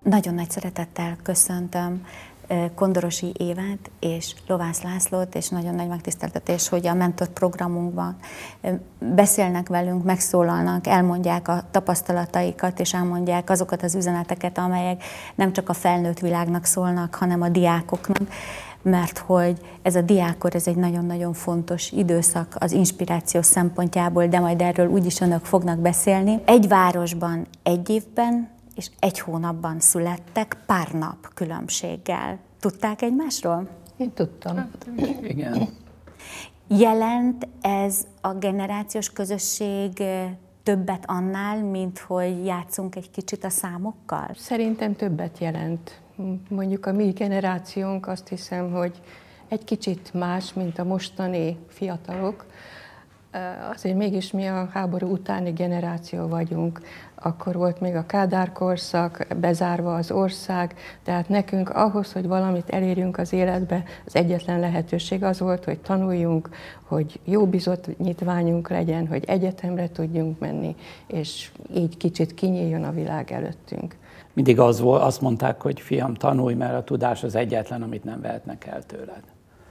Nagyon nagy szeretettel köszöntöm Kondorosi Évát és Lovász Lászlót, és nagyon nagy megtiszteltetés, hogy a mentor programunkban beszélnek velünk, megszólalnak, elmondják a tapasztalataikat, és elmondják azokat az üzeneteket, amelyek nem csak a felnőtt világnak szólnak, hanem a diákoknak, mert hogy ez a diákkor, ez egy nagyon-nagyon fontos időszak az inspiráció szempontjából, de majd erről úgyis önök fognak beszélni. Egy városban, egy évben, és egy hónapban születtek, pár nap különbséggel. Tudták egymásról? Én tudtam. Hát, igen. Jelent ez a generációs közösség többet annál, mint hogy játszunk egy kicsit a számokkal? Szerintem többet jelent. Mondjuk a mi generációnk, azt hiszem, hogy egy kicsit más, mint a mostani fiatalok. Azért mégis mi a háború utáni generáció vagyunk. Akkor volt még a Kádár korszak, bezárva az ország, tehát nekünk ahhoz, hogy valamit elérjünk az életbe, az egyetlen lehetőség az volt, hogy tanuljunk, hogy jó bizonyítványunk legyen, hogy egyetemre tudjunk menni, és így kicsit kinyíljon a világ előttünk. Mindig azt mondták, hogy fiam, tanulj, mert a tudás az egyetlen, amit nem vehetnek el tőled.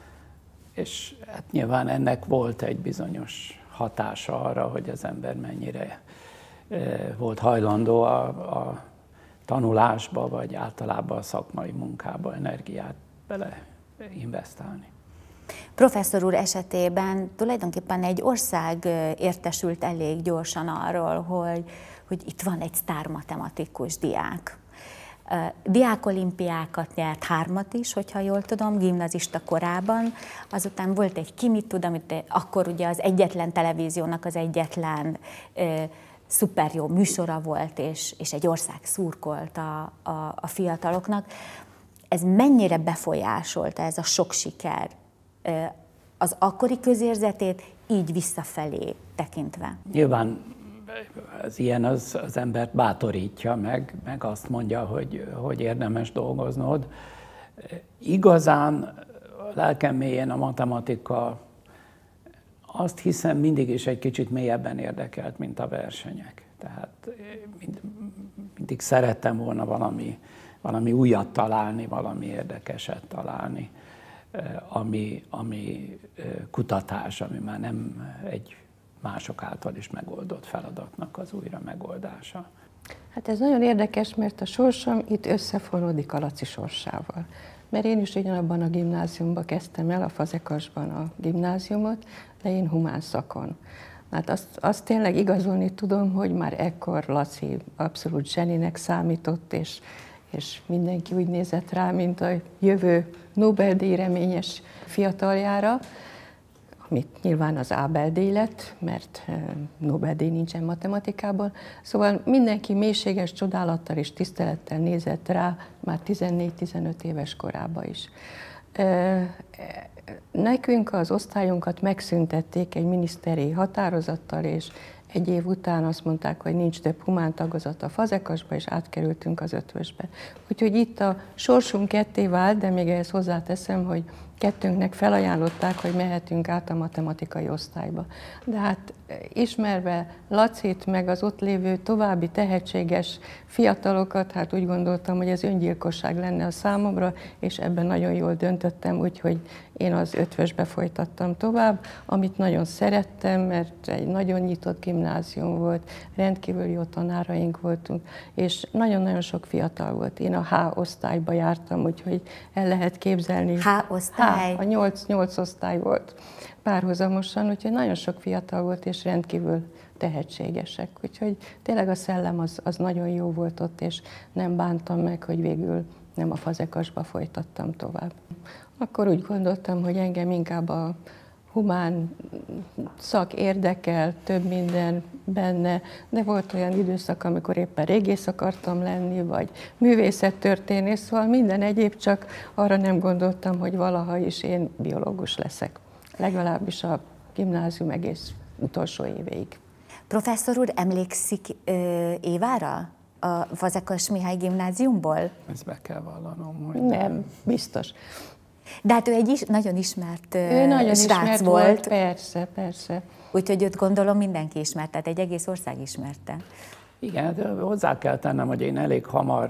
És hát nyilván ennek volt egy bizonyos hatása arra, hogy az ember mennyire volt hajlandó a tanulásba, vagy általában a szakmai munkába energiát bele investálni. Professzor úr esetében tulajdonképpen egy ország értesült elég gyorsan arról, hogy itt van egy sztármatematikus diák. Diákolimpiákat nyert 3 is, hogyha jól tudom, gimnazista korában. Azután volt egy Ki mit tud, amit akkor ugye az egyetlen televíziónak az egyetlen szuper jó műsora volt, és egy ország szurkolt a fiataloknak. Ez mennyire befolyásolta, ez a sok siker, az akkori közérzetét így visszafelé tekintve? Nyilván az ilyen az embert bátorítja, meg azt mondja, hogy érdemes dolgoznod. Igazán a lelkem mélyén a matematika, azt hiszem, mindig is egy kicsit mélyebben érdekelt, mint a versenyek. Tehát mindig szerettem volna valami újat találni, valami érdekeset találni, ami kutatás, ami már nem egy mások által is megoldott feladatnak az újra megoldása. Hát ez nagyon érdekes, mert a sorsom itt összefonódik a Laci sorsával. Mert én is ugyanabban a gimnáziumban kezdtem el, a Fazekasban a gimnáziumot, de én humán szakon. Hát azt tényleg igazolni tudom, hogy már ekkor Laci abszolút zseninek számított, és mindenki úgy nézett rá, mint a jövő Nobel-díj reményes fiataljára, amit nyilván az Ábel-díj lett, mert Nobel-díj nincsen matematikában. Szóval mindenki mélységes csodálattal és tisztelettel nézett rá, már 14-15 éves korában is. Nekünk az osztályunkat megszüntették egy miniszteri határozattal, és egy év után azt mondták, hogy nincs több humán tagozat a Fazekasba, és átkerültünk az 5-ösbe. Úgyhogy itt a sorsunk ketté vált, de még ehhez hozzáteszem, hogy kettőnknek felajánlották, hogy mehetünk át a matematikai osztályba. De hát ismerve Lacit, meg az ott lévő további tehetséges fiatalokat, hát úgy gondoltam, hogy ez öngyilkosság lenne a számomra, és ebben nagyon jól döntöttem, úgyhogy én az 5-ösbe folytattam tovább, amit nagyon szerettem, mert egy nagyon nyitott gimnázium volt, rendkívül jó tanáraink voltunk, és nagyon-nagyon sok fiatal volt. Én a H osztályba jártam, úgyhogy el lehet képzelni. H osztály? A 8 osztály volt párhuzamosan, úgyhogy nagyon sok fiatal volt, és rendkívül tehetségesek. Úgyhogy tényleg a szellem az nagyon jó volt ott, és nem bántam meg, hogy végül nem a Fazekasba folytattam tovább. Akkor úgy gondoltam, hogy engem inkább a humán szak érdekel, több minden benne, de volt olyan időszak, amikor éppen régész akartam lenni, vagy művészettörténész, szóval minden egyéb, csak arra nem gondoltam, hogy valaha is én biológus leszek. Legalábbis a gimnázium egész utolsó évéig. Professzor úr, emlékszik Évára a Fazekas Mihály gimnáziumból? Ezt be kell vallanom, hogy nem, biztos. De hát ő egy nagyon ismert ő nagyon srác ismert volt. Persze. Úgyhogy őt gondolom mindenki ismert, tehát egy egész ország ismerte. Igen, de hozzá kell tennem, hogy én elég hamar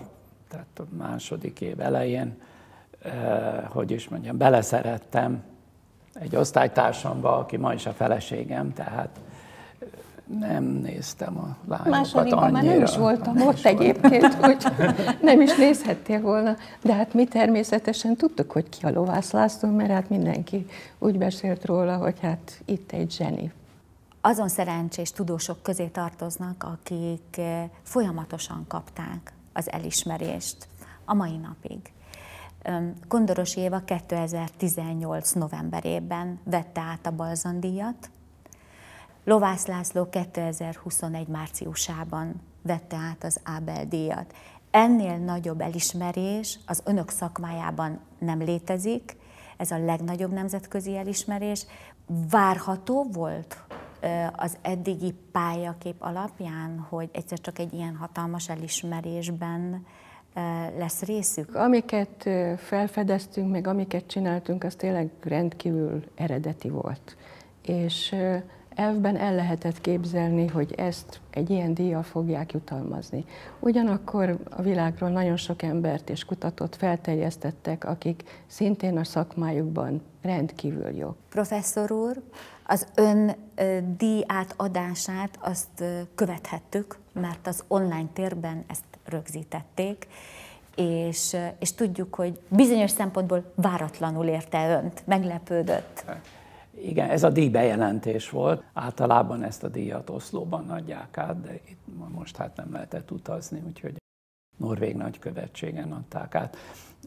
tehát a második év elején, hogy is mondjam, beleszerettem egy osztálytársamba, aki ma is a feleségem, tehát nem néztem a lányokat Másodikban annyira. már nem is voltam ott egyébként, hogy nem is nézhettél volna, de hát mi természetesen tudtuk, hogy ki a Lovász László, mert hát mindenki úgy beszélt róla, hogy hát itt egy zseni. Azon szerencsés tudósok közé tartoznak, akik folyamatosan kapták az elismerést a mai napig. Kondoros Éva 2018. novemberében vette át a Balzan-díjat, Lovász László 2021. márciusában vette át az Ábel-díjat. Ennél nagyobb elismerés az önök szakmájában nem létezik, ez a legnagyobb nemzetközi elismerés. Várható volt az eddigi pályakép alapján, hogy egyszer csak egy ilyen hatalmas elismerésben lesz részük? Amiket felfedeztünk, meg amiket csináltunk, az tényleg rendkívül eredeti volt. És elvben el lehetett képzelni, hogy ezt egy ilyen díjjal fogják jutalmazni. Ugyanakkor a világról nagyon sok embert és kutatót felterjesztettek, akik szintén a szakmájukban rendkívül jók. Professzor úr, az ön díj átadását azt követhettük, mert az online térben ezt rögzítették, és tudjuk, hogy bizonyos szempontból váratlanul érte önt, meglepődött. Igen, ez a díjbejelentés volt. Általában ezt a díjat Oszlóban adják át, de itt most hát nem lehetett utazni, úgyhogy a norvég nagykövetségen adták át.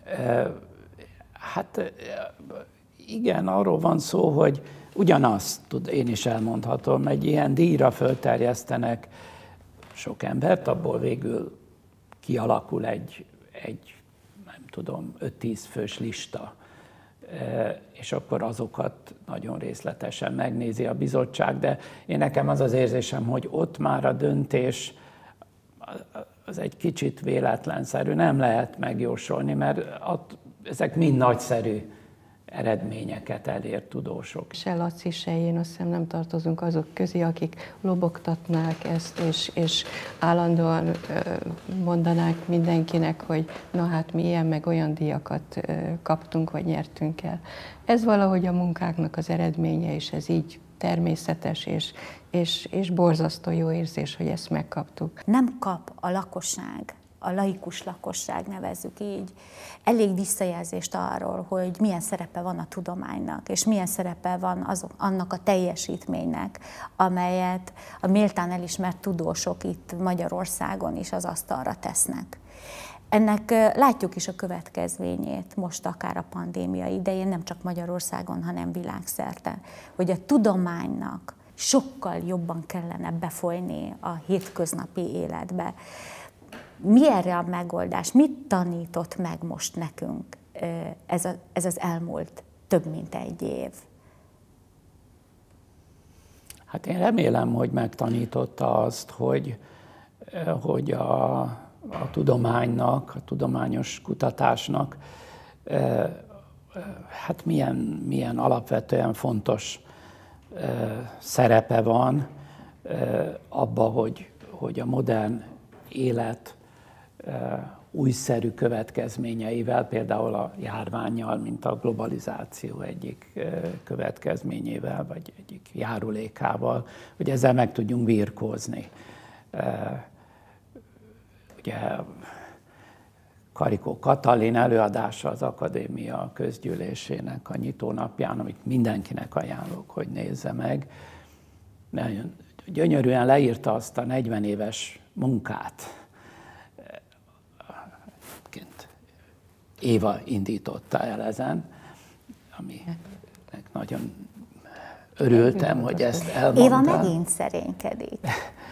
Hát igen, arról van szó, hogy ugyanazt, én is elmondhatom, egy ilyen díjra fölterjesztenek sok embert, abból végül kialakul egy nem tudom, 5-10 fős lista, és akkor azokat nagyon részletesen megnézi a bizottság, de nekem az az érzésem, hogy ott már a döntés az egy kicsit véletlenszerű, nem lehet megjósolni, mert ezek mind nagyszerű eredményeket elért tudósok. Se Laci, se én azt hiszem nem tartozunk azok közé, akik lobogtatnák ezt, és állandóan mondanák mindenkinek, hogy na hát mi ilyen meg olyan díjakat kaptunk, vagy nyertünk el. Ez valahogy a munkáknak az eredménye, és ez így természetes, és borzasztó jó érzés, hogy ezt megkaptuk. Nem kap a lakosság, a laikus lakosság, nevezzük így, elég visszajelzést arról, hogy milyen szerepe van a tudománynak, és milyen szerepe van annak a teljesítménynek, amelyet a méltán elismert tudósok itt Magyarországon is az asztalra tesznek. Ennek látjuk is a következményét most akár a pandémia idején, nem csak Magyarországon, hanem világszerte, hogy a tudománynak sokkal jobban kellene befolyni a hétköznapi életbe. Mi erre a megoldás? Mit tanított meg most nekünk ez az elmúlt több mint egy év? Hát én remélem, hogy megtanította azt, hogy a tudománynak, a tudományos kutatásnak hát milyen alapvetően fontos szerepe van abba, hogy a modern élet újszerű következményeivel, például a járvánnyal, mint a globalizáció egyik következményével, vagy egyik járulékával, hogy ezzel meg tudjunk birkózni. Ugye Karikó Katalin előadása az Akadémia közgyűlésének a nyitónapján, amit mindenkinek ajánlok, hogy nézze meg, nagyon gyönyörűen leírta azt a 40 éves munkát. Éva indította el ezen, aminek nagyon örültem, hogy ezt elmondta. Éva megint szerénykedik.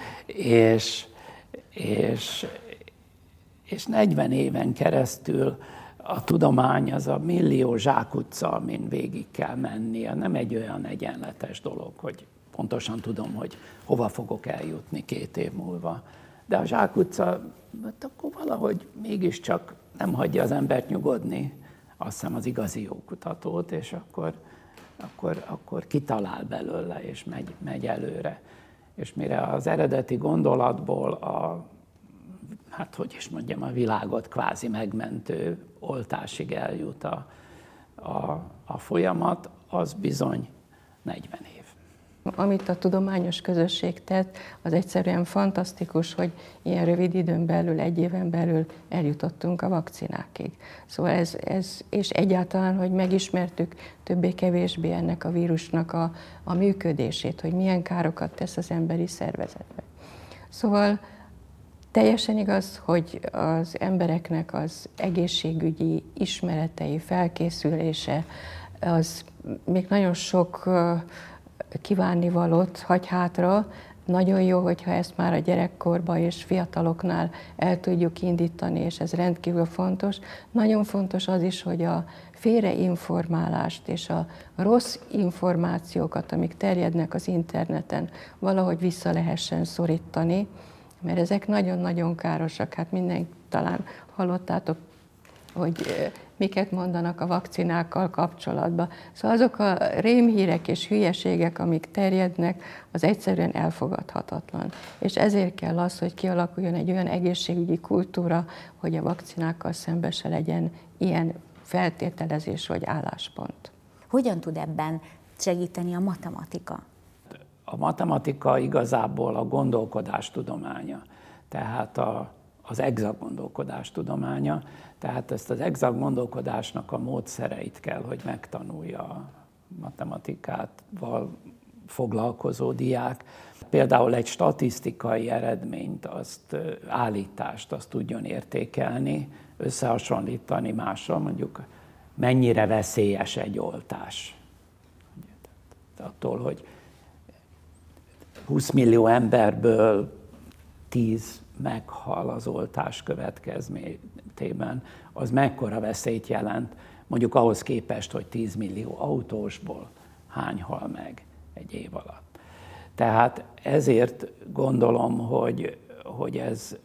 És 40 éven keresztül a tudomány az a millió zsákutca, amin végig kell mennie. Nem egy olyan egyenletes dolog, hogy pontosan tudom, hogy hova fogok eljutni 2 év múlva. De a zsákutca, hát akkor valahogy mégiscsak nem hagyja az embert nyugodni, azt hiszem az igazi jó kutatót, és akkor kitalál belőle, és megy előre. És mire az eredeti gondolatból hát hogy is mondjam, a világot kvázi megmentő oltásig eljut a folyamat, az bizony 40 év. Amit a tudományos közösség tett, az egyszerűen fantasztikus, hogy ilyen rövid időn belül, egy éven belül eljutottunk a vakcinákig. Szóval és egyáltalán, hogy megismertük többé-kevésbé ennek a vírusnak a működését, hogy milyen károkat tesz az emberi szervezetbe. Szóval teljesen igaz, hogy az embereknek az egészségügyi ismeretei, felkészülése, az még nagyon sok kívánnivalót hagy hátra. Nagyon jó, hogyha ezt már a gyerekkorban és fiataloknál el tudjuk indítani, és ez rendkívül fontos. Nagyon fontos az is, hogy a félreinformálást és a rossz információkat, amik terjednek az interneten, valahogy vissza lehessen szorítani, mert ezek nagyon-nagyon károsak. Hát minden talán hallottátok, hogy miket mondanak a vakcinákkal kapcsolatban. Szóval azok a rémhírek és hülyeségek, amik terjednek, az egyszerűen elfogadhatatlan. És ezért kell az, hogy kialakuljon egy olyan egészségügyi kultúra, hogy a vakcinákkal szembe se legyen ilyen feltételezés vagy álláspont. Hogyan tud ebben segíteni a matematika? A matematika igazából a gondolkodás tudománya, tehát az exakt gondolkodás tudománya, tehát ezt az exakt gondolkodásnak a módszereit kell, hogy megtanulja a matematikával foglalkozó diák. Például egy statisztikai eredményt, állítást, azt tudjon értékelni, összehasonlítani mással, mondjuk mennyire veszélyes egy oltás. Attól, hogy 20 millió emberből 10 meghal az oltás következtében, az mekkora veszélyt jelent, mondjuk ahhoz képest, hogy 10 millió autósból hány hal meg egy év alatt. Tehát ezért gondolom, hogy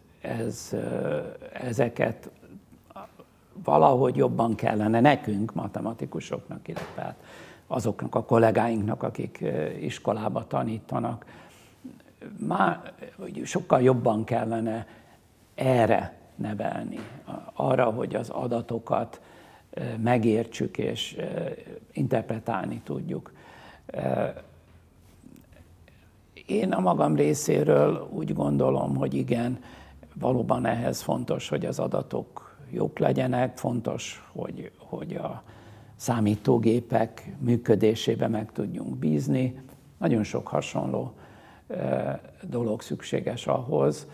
ezeket valahogy jobban kellene nekünk, matematikusoknak, illetve azoknak a kollégáinknak, akik iskolába tanítanak, sokkal jobban kellene erre nevelni, arra, hogy az adatokat megértsük és interpretálni tudjuk. Én a magam részéről úgy gondolom, hogy igen, valóban ehhez fontos, hogy az adatok jók legyenek, fontos, hogy a számítógépek működésébe meg tudjunk bízni. Nagyon sok hasonló dolog szükséges ahhoz,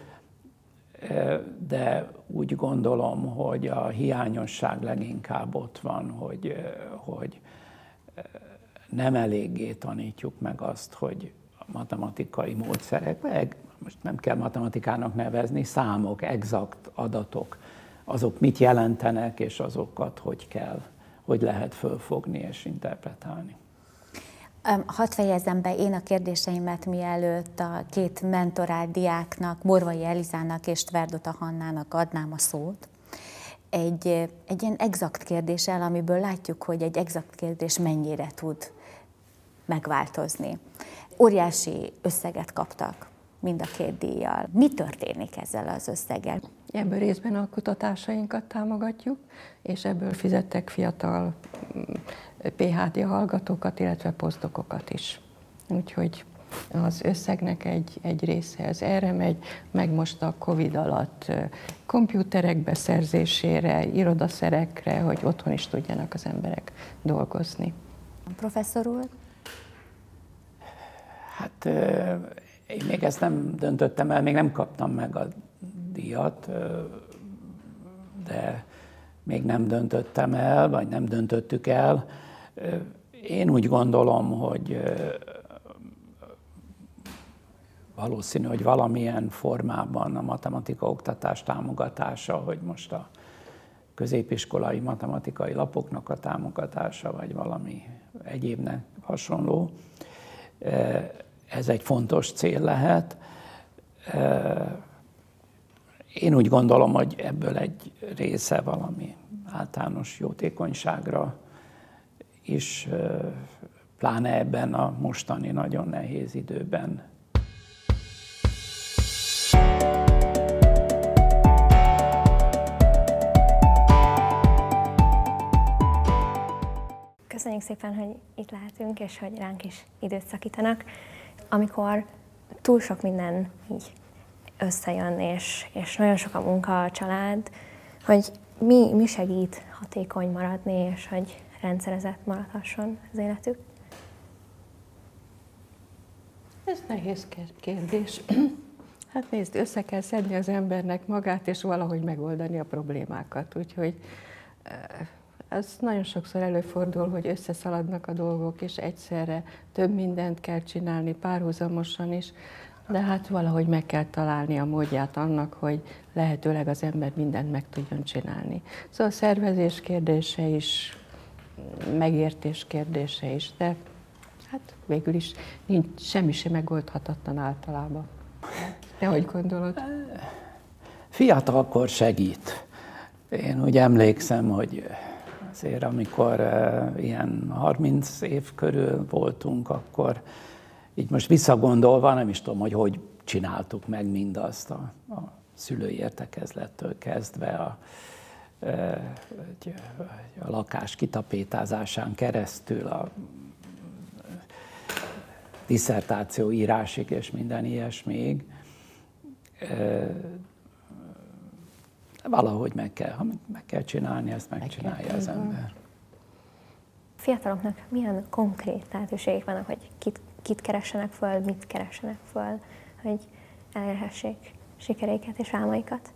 de úgy gondolom, hogy a hiányosság leginkább ott van, hogy nem eléggé tanítjuk meg azt, hogy a matematikai módszerek, most nem kell matematikának nevezni, számok, exakt adatok, azok mit jelentenek, és azokat hogy lehet fölfogni és interpretálni. Hadd fejezzem be én a kérdéseimet, mielőtt a két mentorált diáknak, Morvai Elizának és Tverdota Hannának adnám a szót. Egy ilyen exakt kérdéssel, amiből látjuk, hogy egy exakt kérdés mennyire tud megváltozni. Óriási összeget kaptak mind a két díjjal. Mi történik ezzel az összeggel? Ebből részben a kutatásainkat támogatjuk, és ebből fizettek fiatal PhD hallgatókat, illetve posztdokokat is. Úgyhogy az összegnek egy része ez erre megy, meg most a Covid alatt komputerek beszerzésére, irodaszerekre, hogy otthon is tudjanak az emberek dolgozni. Professzor úr? Hát én még ezt nem döntöttem el, még nem kaptam meg a díjat, de még nem döntöttem el, vagy nem döntöttük el. Én úgy gondolom, hogy valószínű, hogy valamilyen formában a matematika oktatás támogatása, hogy most a középiskolai matematikai lapoknak a támogatása, vagy valami egyébnek hasonló, ez egy fontos cél lehet. Én úgy gondolom, hogy ebből egy része valami általános jótékonyságra is, pláne ebben a mostani nagyon nehéz időben. Köszönjük szépen, hogy itt lehetünk, és hogy ránk is időt szakítanak. Amikor túl sok minden így összejön, és nagyon sok a munka, a család, hogy mi segít hatékony maradni, és hogy rendszerezett maradhasson az életük? Ez nehéz kérdés. Hát nézd, össze kell szedni az embernek magát, és valahogy megoldani a problémákat. Úgyhogy ez nagyon sokszor előfordul, hogy összeszaladnak a dolgok, és egyszerre több mindent kell csinálni, párhuzamosan is, de hát valahogy meg kell találni a módját annak, hogy lehetőleg az ember mindent meg tudjon csinálni. Szóval a szervezés kérdése is, megértés kérdése is, de hát végül is nincs, semmi sem megoldhatatlan általában. Te hogy gondolod? Fiatalkor segít. Én úgy emlékszem, hogy azért amikor ilyen 30 év körül voltunk, akkor így most visszagondolva nem is tudom, hogy csináltuk meg mindazt a szülői értekezlettől kezdve a lakás kitapétázásán keresztül, a disszertáció írásig és minden ilyesmig. Valahogy meg kell csinálni, ezt megcsinálja az ember. A fiataloknak milyen konkrét lehetőségek vannak, hogy kit keressenek föl, mit keressenek föl, hogy elérhessék sikereiket és álmaikat?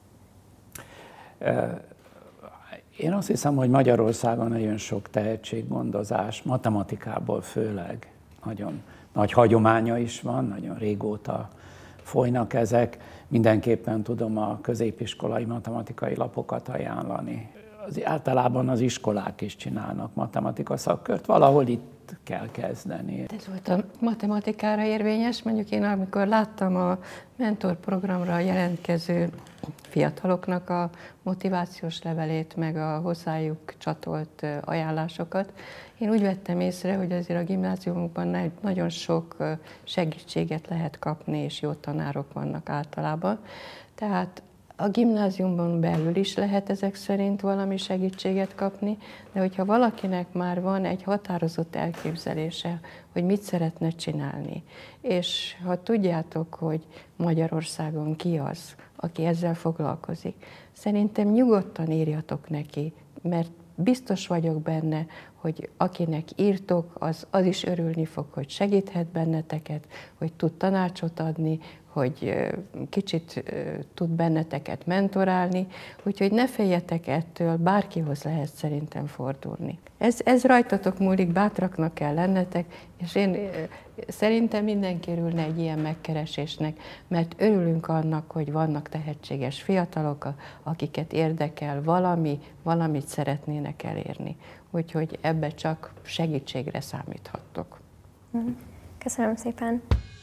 Én azt hiszem, hogy Magyarországon nagyon sok tehetséggondozás, matematikából főleg nagyon nagy hagyománya is van, nagyon régóta folynak ezek. Mindenképpen tudom a középiskolai matematikai lapokat ajánlani. Általában az iskolák is csinálnak matematika szakkört, valahol itt kell kezdeni. Ez volt a matematikára érvényes, mondjuk én amikor láttam a mentorprogramra jelentkező fiataloknak a motivációs levelét, meg a hozzájuk csatolt ajánlásokat, én úgy vettem észre, hogy azért a gimnáziumokban nagyon sok segítséget lehet kapni, és jó tanárok vannak általában. Tehát a gimnáziumban belül is lehet ezek szerint valami segítséget kapni, de hogyha valakinek már van egy határozott elképzelése, hogy mit szeretne csinálni, és ha tudjátok, hogy Magyarországon ki az, aki ezzel foglalkozik, szerintem nyugodtan írjatok neki, mert biztos vagyok benne, hogy akinek írtok, az is örülni fog, hogy segíthet benneteket, hogy tud tanácsot adni, hogy kicsit tud benneteket mentorálni, úgyhogy ne féljetek ettől, bárkihoz lehet szerintem fordulni. Ez rajtatok múlik, bátraknak kell lennetek, és én szerintem mindenki örülne egy ilyen megkeresésnek, mert örülünk annak, hogy vannak tehetséges fiatalok, akiket érdekel valamit szeretnének elérni. Úgyhogy ebbe csak segítségre számíthattok. Köszönöm szépen!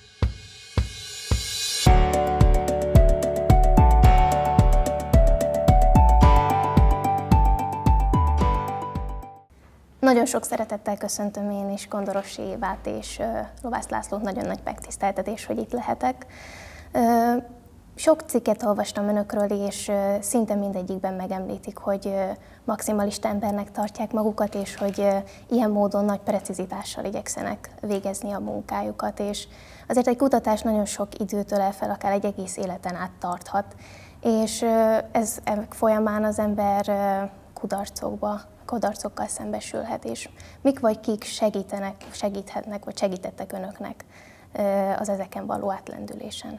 Nagyon sok szeretettel köszöntöm én is Kondorossy Évát és Lovász Lászlót, nagyon nagy megtiszteltetés, hogy itt lehetek. Sok cikket olvastam önökről, és szinte mindegyikben megemlítik, hogy maximalista embernek tartják magukat, és hogy ilyen módon nagy precizitással igyekszenek végezni a munkájukat. És azért egy kutatás nagyon sok időtől el fel, akár egy egész életen át tarthat. És ez folyamán az ember kudarcokkal szembesülhet, és mik vagy kik segíthetnek, vagy segítettek önöknek az ezeken való átlendülésen?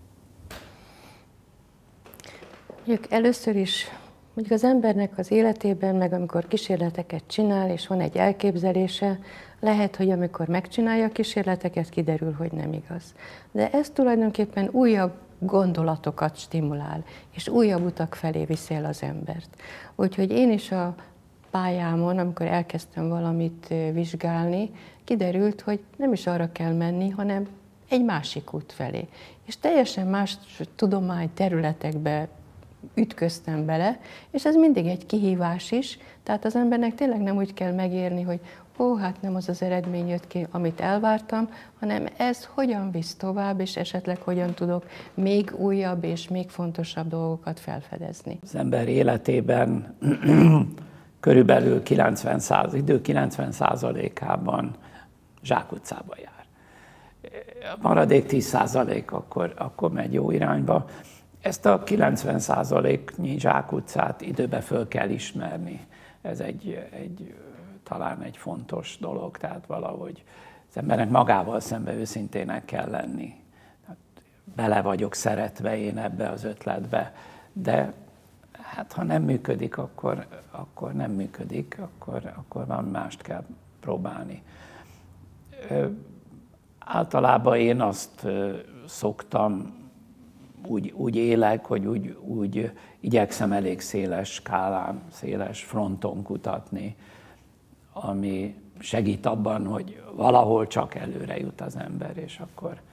Mondjuk először is, mondjuk az embernek az életében, meg amikor kísérleteket csinál, és van egy elképzelése, lehet, hogy amikor megcsinálja a kísérleteket, kiderül, hogy nem igaz. De ez tulajdonképpen újabb gondolatokat stimulál, és újabb utak felé viszi el az embert. Úgyhogy én is a pályámon, amikor elkezdtem valamit vizsgálni, kiderült, hogy nem is arra kell menni, hanem egy másik út felé. És teljesen más tudományterületekbe ütköztem bele, és ez mindig egy kihívás is, tehát az embernek tényleg nem úgy kell megérni, hogy hát nem az az eredmény jött ki, amit elvártam, hanem ez hogyan visz tovább, és esetleg hogyan tudok még újabb és még fontosabb dolgokat felfedezni. Az ember életében körülbelül idő 90%-ában zsákutcába jár. A maradék 10% akkor megy jó irányba. Ezt a 90%-nyi zsákutcát időbe föl kell ismerni. Ez talán egy fontos dolog, tehát valahogy az embernek magával szemben őszintének kell lenni. Bele vagyok szeretve én ebbe az ötletbe, de hát ha nem működik, akkor nem működik, akkor van mást kell próbálni. Általában én azt szoktam, úgy élek, hogy úgy igyekszem elég széles skálán, széles fronton kutatni, ami segít abban, hogy valahol csak előre jut az ember, és akkor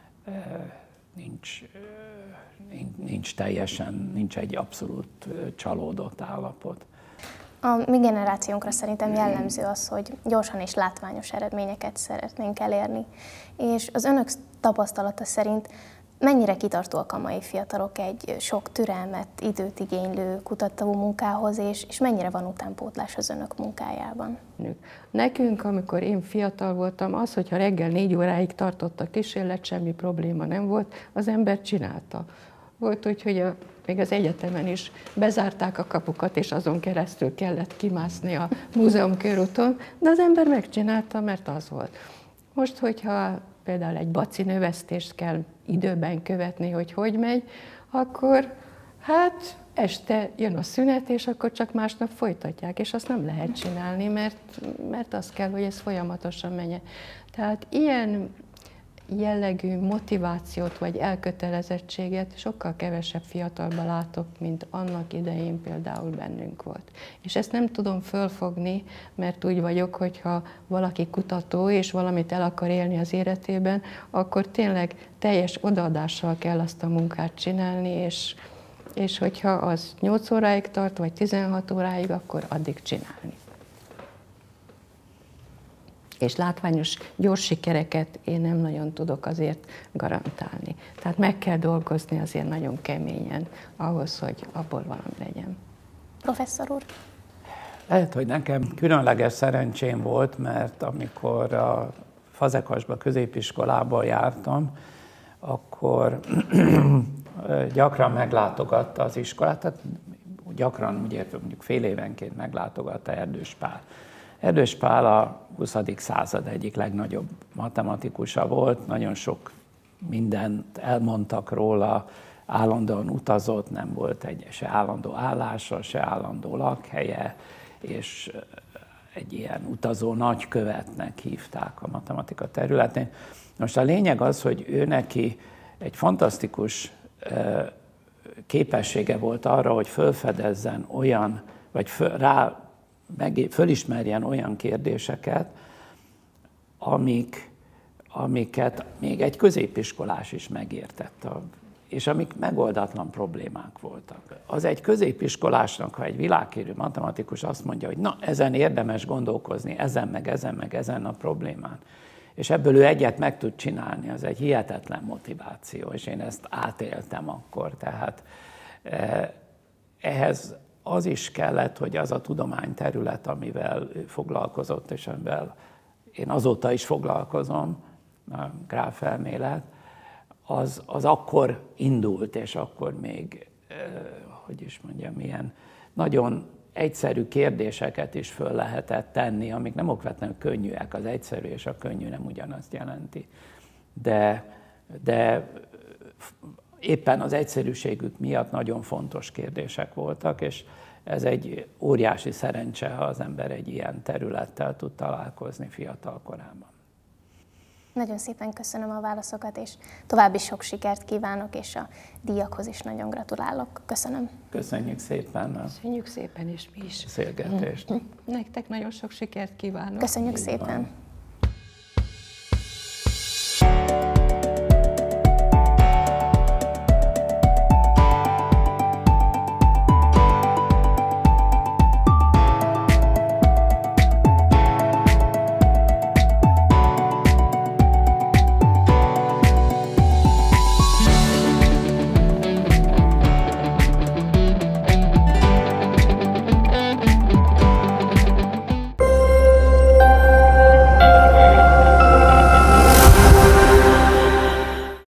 nincs egy abszolút csalódott állapot. A mi generációnkra szerintem jellemző az, hogy gyorsan és látványos eredményeket szeretnénk elérni. És az önök tapasztalata szerint mennyire kitartóak a mai fiatalok egy sok türelmet, időt igénylő kutató munkához, és mennyire van utánpótlás az önök munkájában? Nekünk, amikor én fiatal voltam, az, hogyha reggel 4 óráig tartott a kísérlet, semmi probléma nem volt, az ember csinálta. Volt úgy, hogy még az egyetemen is bezárták a kapukat, és azon keresztül kellett kimászni a múzeum körúton, de az ember megcsinálta, mert az volt. Most, hogyha például egy baci növesztést kell időben követni, hogy megy, akkor hát este jön a szünet, és akkor csak másnap folytatják, és azt nem lehet csinálni, mert az kell, hogy ez folyamatosan menjen. Tehát ilyen jellegű motivációt vagy elkötelezettséget sokkal kevesebb fiatalban látok, mint annak idején például bennünk volt. És ezt nem tudom fölfogni, mert úgy vagyok, hogyha valaki kutató és valamit el akar élni az életében, akkor tényleg teljes odaadással kell azt a munkát csinálni, és hogyha az 8 óráig tart, vagy 16 óráig, akkor addig csinálni. És látványos, gyors sikereket én nem nagyon tudok azért garantálni. Tehát meg kell dolgozni azért nagyon keményen ahhoz, hogy abból valami legyen. Professzor úr? Lehet, hogy nekem különleges szerencsém volt, mert amikor a Fazegasba középiskolába jártam, akkor gyakran meglátogatta az iskolát, tehát gyakran, ugye mondjuk fél évenként meglátogatta Erdős Pál. Erdős Pál a 20. század egyik legnagyobb matematikusa volt, nagyon sok mindent elmondtak róla, állandóan utazott, nem volt se állandó állása, se állandó lakhelye, és egy ilyen utazó nagykövetnek hívták a matematika területén. Most a lényeg az, hogy ő neki egy fantasztikus képessége volt arra, hogy felfedezzen olyan, vagy fölismerjen olyan kérdéseket, amiket még egy középiskolás is megértett, és amik megoldatlan problémák voltak. Az egy középiskolásnak, ha egy világhírű matematikus azt mondja, hogy na, ezen érdemes gondolkozni, ezen a problémán, és ebből ő egyet meg tud csinálni, az egy hihetetlen motiváció, és én ezt átéltem akkor. Tehát ehhez az is kellett, hogy az a tudományterület, amivel ő foglalkozott, és amivel én azóta is foglalkozom, a gráfelmélet, az akkor indult, és akkor még, hogy is mondjam, ilyen nagyon egyszerű kérdéseket is föl lehetett tenni, amik nem okvetlenül könnyűek, az egyszerű és a könnyű nem ugyanazt jelenti. De éppen az egyszerűségük miatt nagyon fontos kérdések voltak, és ez egy óriási szerencse, ha az ember egy ilyen területtel tud találkozni fiatal korában. Nagyon szépen köszönöm a válaszokat, és további sok sikert kívánok, és a díjakhoz is nagyon gratulálok. Köszönöm. Köszönjük szépen. Köszönjük szépen, és mi is. Beszélgetést. Nektek nagyon sok sikert kívánok. Köszönjük szépen.